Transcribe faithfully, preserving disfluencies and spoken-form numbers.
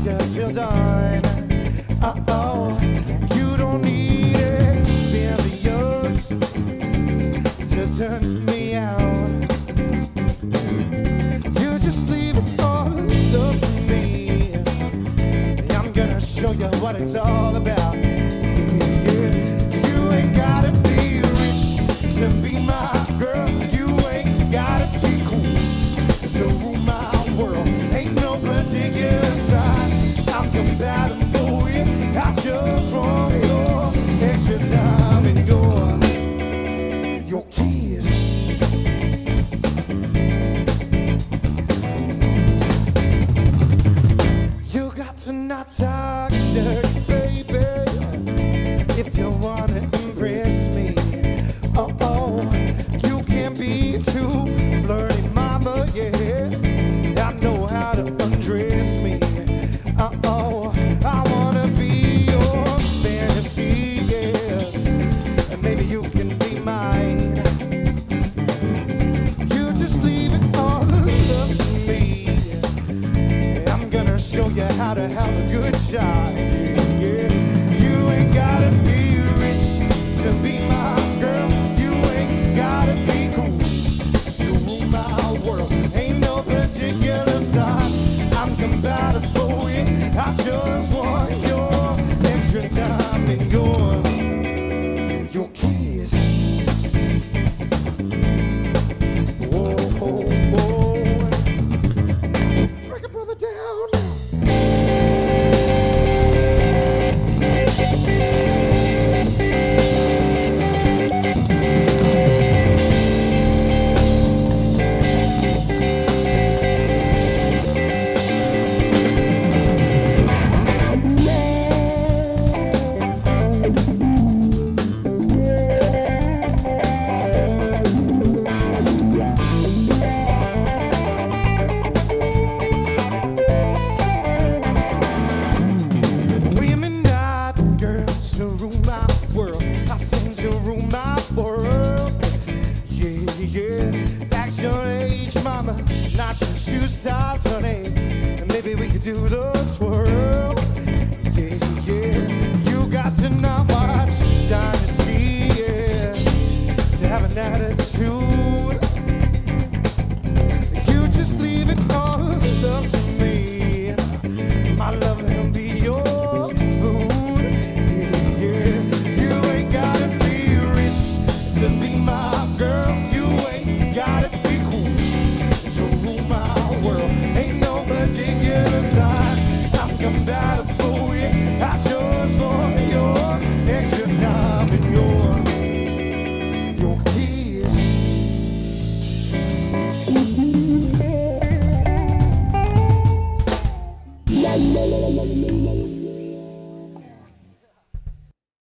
you till dawn. Uh-oh, you don't need experience to turn me out. You just leave it all up to me. I'm gonna show you what it's all about. Yeah, you ain't gotta be rich to be my girl. You ain't gotta be cool to rule my world. Ain't no particular sign I'm compatible with. I just want your extra time and your your kiss. You got to not talk dirty, baby, if you wanna impress me. Oh, oh, you can't be too flirty, mama, yeah. I know how to undress me. Uh oh, I wanna be your fantasy, yeah. And maybe you can be mine. You just leave it all up to me. I'm gonna show you how to have a good time, yeah. You ain't gotta be rich to be my girl. You ain't gotta be cool to rule my world. Ain't no particular sign I'm compatible with. I just want your extra time and your your kiss. Whoa, whoa, whoa. Break a brother down. Women not girls to rule my world. I seem to rule my world. Yeah, yeah. That's your age, mama, not your shoe size, honey. And maybe we could do the twirl.